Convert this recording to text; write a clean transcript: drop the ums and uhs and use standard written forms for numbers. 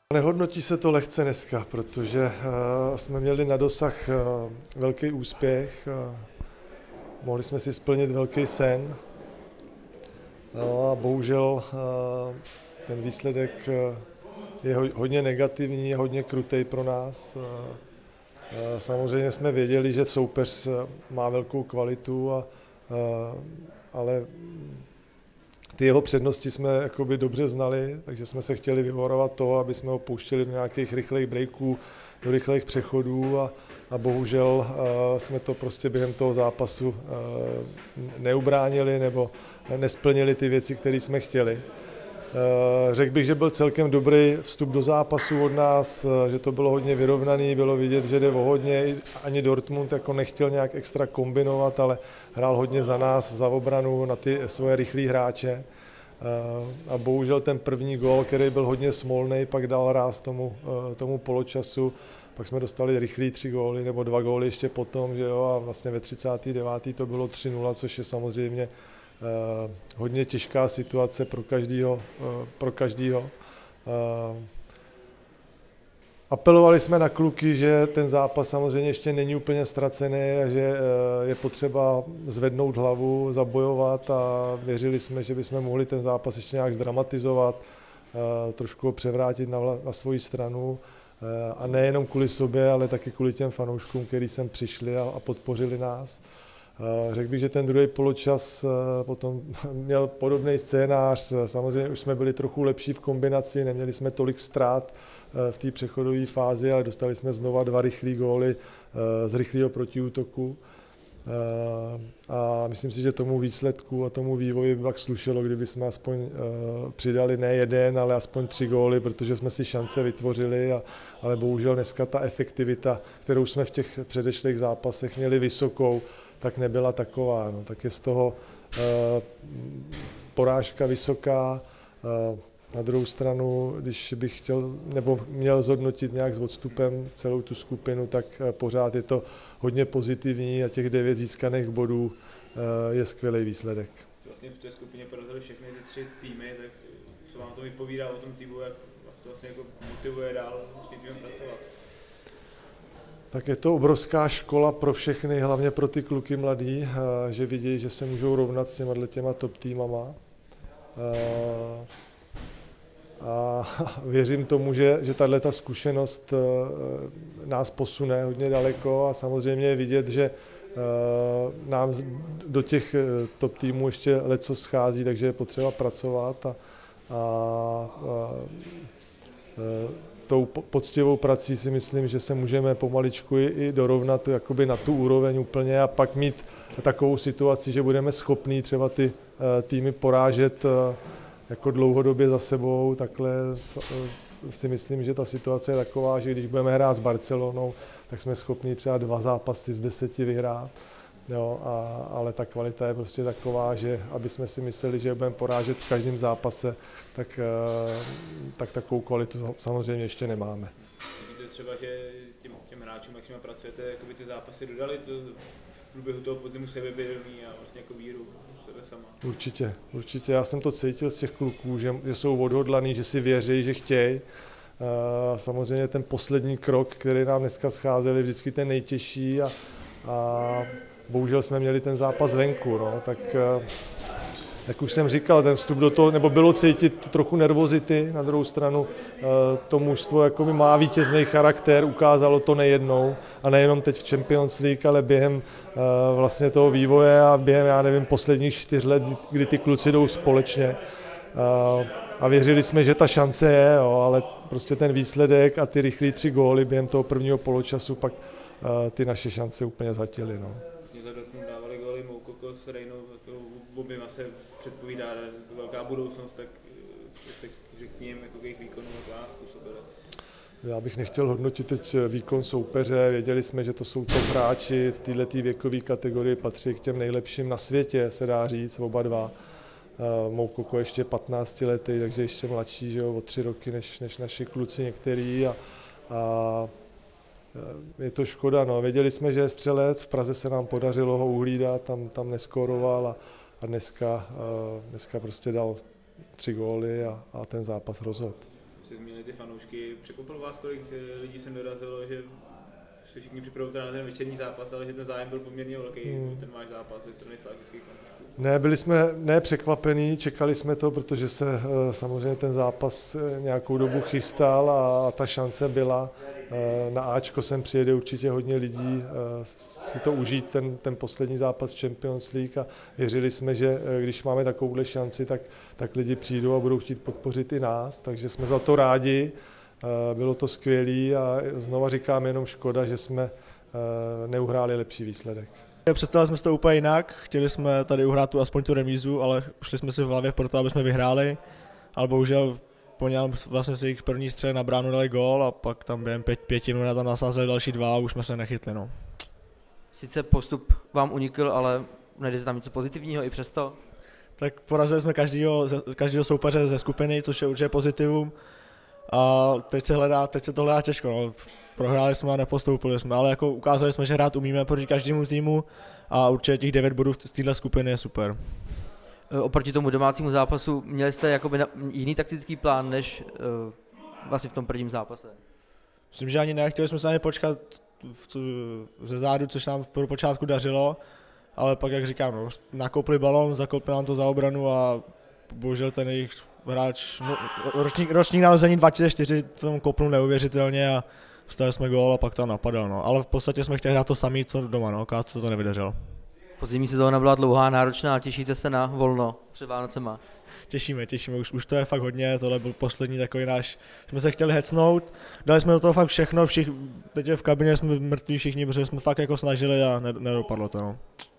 Nehodnotí se to lehce dneska, protože jsme měli na dosah velký úspěch, mohli jsme si splnit velký sen, no a bohužel ten výsledek je hodně negativní, hodně krutej pro nás. Samozřejmě jsme věděli, že soupeř má velkou kvalitu, ale ty jeho přednosti jsme jakoby dobře znali, takže jsme se chtěli vyvarovat toho, aby jsme ho pouštěli do nějakých rychlých breaků, do rychlých přechodů a bohužel jsme to prostě během toho zápasu neubránili nebo nesplnili ty věci, které jsme chtěli. Řekl bych, že byl celkem dobrý vstup do zápasu od nás, že to bylo hodně vyrovnaný, bylo vidět, že jde o hodně, ani Dortmund jako nechtěl nějak extra kombinovat, ale hrál hodně za nás, za obranu, na ty svoje rychlý hráče. A bohužel ten první gól, který byl hodně smolnej, pak dal ráz tomu poločasu. Pak jsme dostali rychlý 3 góly nebo 2 góly ještě potom, že jo, a vlastně ve 39. to bylo 3-0, což je samozřejmě hodně těžká situace pro každýho. Apelovali jsme na kluky, že ten zápas samozřejmě ještě není úplně ztracený a že je potřeba zvednout hlavu, zabojovat a věřili jsme, že bychom mohli ten zápas ještě nějak zdramatizovat, trošku ho převrátit na svoji stranu a nejenom kvůli sobě, ale taky kvůli těm fanouškům, kteří sem přišli a podpořili nás. Řekl bych, že ten druhý poločas potom měl podobný scénář. Samozřejmě už jsme byli trochu lepší v kombinaci, neměli jsme tolik ztrát v té přechodové fázi, ale dostali jsme znova 2 rychlé góly z rychlého protiútoku. A myslím si, že tomu výsledku a tomu vývoji by pak slušelo, kdyby jsme aspoň přidali ne 1, ale aspoň 3 góly, protože jsme si šance vytvořili, ale bohužel dneska ta efektivita, kterou jsme v těch předešlých zápasech měli vysokou, tak nebyla taková. No. Tak je z toho porážka vysoká. Na druhou stranu, když bych chtěl nebo měl zhodnotit nějak s odstupem celou tu skupinu, tak pořád je to hodně pozitivní a těch 9 získaných bodů je skvělý výsledek. Vlastně v té skupině porazili všechny ty 3 týmy, tak co vám to vypovídá o tom týmu, jak vás to vlastně jako motivuje dál s tím týmem pracovat? Tak je to obrovská škola pro všechny, hlavně pro ty kluky mladý, že vidí, že se můžou rovnat s těma top týmama. A věřím tomu, že tato zkušenost nás posune hodně daleko a samozřejmě je vidět, že nám do těch top týmů ještě leco schází, takže je potřeba pracovat a tou poctivou prací si myslím, že se můžeme pomaličku i dorovnat jakoby na tu úroveň úplně a pak mít takovou situaci, že budeme schopní třeba ty týmy porážet jako dlouhodobě za sebou. Takhle si myslím, že ta situace je taková, že když budeme hrát s Barcelonou, tak jsme schopni třeba 2 zápasy z 10 vyhrát. Jo, ale ta kvalita je prostě taková, že aby jsme si mysleli, že budeme porážet v každém zápase, tak takovou kvalitu samozřejmě ještě nemáme. Vidíte třeba, že těm hráčům, jak s nimi pracujete, jakoby ty zápasy dodali v průběhu toho podzimu sebevědomí a vlastně jako víru v sebe sama? Určitě. Já jsem to cítil z těch kluků, že jsou odhodlaný, že si věří, že chtějí. Samozřejmě ten poslední krok, který nám dneska scházel, je vždycky ten nejtěžší a bohužel jsme měli ten zápas venku, no, tak jak už jsem říkal, ten vstup do toho, nebo bylo cítit trochu nervozity, na druhou stranu to mužstvo jakoby má vítězný charakter, ukázalo to nejednou a nejenom teď v Champions League, ale během vlastně toho vývoje a během, já nevím, posledních 4 let, kdy ty kluci jdou společně. A věřili jsme, že ta šance je, jo, ale prostě ten výsledek a ty rychlý 3 góly během toho prvního poločasu pak ty naše šance úplně zhatily. No. Za Dortmund dávali góly Moukoko s Reinou, oběma se předpovídá velká budoucnost, tak řekněme, jako jejich výkonu jak vás způsobili. Já bych nechtěl hodnotit teď výkon soupeře, věděli jsme, že to jsou top hráči, v této věkové kategorii patří k těm nejlepším na světě, se dá říct, oba dva. Moukoko ještě 15 letý, takže ještě mladší, že jo, o 3 roky než naši kluci některý a je to škoda, no. Věděli jsme, že je střelec, v Praze se nám podařilo ho uhlídat, tam neskóroval a dneska prostě dal 3 góly a ten zápas rozhodl. si zmínili ty fanoušky. Překvapilo vás, kolik lidí sem dorazilo, že se všichni připravujete na ten večerní zápas, ale že ten zájem byl poměrně velký, ten váš zápas ze strany slávických fanoušků? Ne, byli jsme překvapení, čekali jsme to, protože se samozřejmě ten zápas nějakou dobu chystal a ta šance byla. Na Ačko sem přijede určitě hodně lidí si to užít, ten poslední zápas v Champions League, a věřili jsme, že když máme takovouhle šanci, tak lidi přijdou a budou chtít podpořit i nás, takže jsme za to rádi, bylo to skvělý a znova říkám, jenom škoda, že jsme neuhráli lepší výsledek. Představili jsme si to úplně jinak, chtěli jsme tady uhrát aspoň tu remízu, ale šli jsme si v hlavě pro to, aby jsme vyhráli, ale bohužel po něm vlastně si jich první střele na bránu dali gól a pak tam během 5 minut tam nasázeli další 2 a už jsme se nechytli. No. Sice postup vám unikl, ale najdete tam něco pozitivního i přesto? Tak porazili jsme každého soupeře ze skupiny, což je určitě pozitivum. A teď se to hledá těžko. No. Prohráli jsme a nepostoupili jsme, ale jako ukázali jsme, že hrát umíme proti každému týmu a určitě těch 9 bodů z této skupiny je super. Oproti tomu domácímu zápasu měli jste jakoby jiný taktický plán než vlastně v tom prvním zápase? Myslím, že ani ne, chtěli jsme se ani počkat ze zádu, což nám v počátku dařilo, ale pak, jak říkám, no, nakoupili balón, zakopli nám to za obranu a bohužel ten jejich hráč, no, ročník narození 2004, tomu kopnul neuvěřitelně a dostali jsme gól a pak to napadal, no. Ale v podstatě jsme chtěli hrát to samý, co doma, no, co to nevydařilo. Podzimní sezóna byla dlouhá, náročná, těšíte se na volno před Vánocema? Těšíme, už to je fakt hodně, tohle byl poslední takový náš, jsme se chtěli hecnout, dali jsme do toho fakt všechno, teď v kabině jsme mrtví všichni, protože jsme fakt jako snažili a nedopadlo to, no.